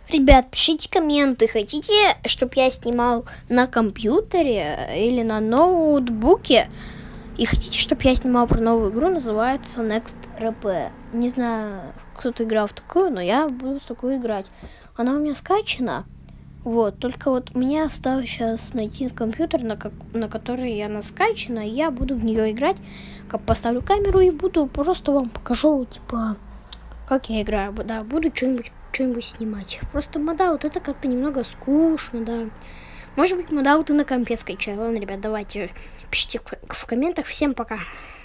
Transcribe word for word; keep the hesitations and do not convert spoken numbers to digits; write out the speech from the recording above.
Ребят, пишите комменты, хотите, чтобы я снимал на компьютере или на ноутбуке? И хотите, чтобы я снимал про новую игру, называется Next эр пи. Не знаю, кто-то играл в такую, но я буду в такую играть. Она у меня скачана. Вот, только вот мне осталось сейчас найти компьютер, на, как, на который я наскачана, и я буду в нее играть. Как поставлю камеру и буду просто вам покажу, типа, как я играю. Да, буду что-нибудь что-нибудь снимать. Просто мода вот это как-то немного скучно, да. Может быть, мода вот и на компе скачаю. Ладно, ребят, давайте пишите в комментах. Всем пока.